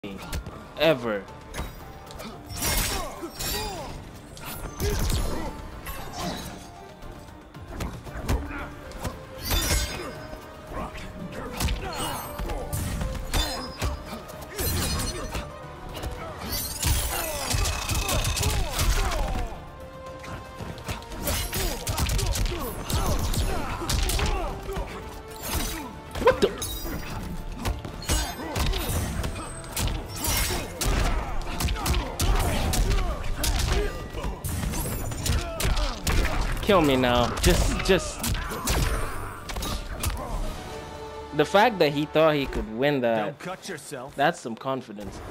ever. What the? Kill me now. Just the fact that he thought he could win that. Don't cut yourself. That's some confidence.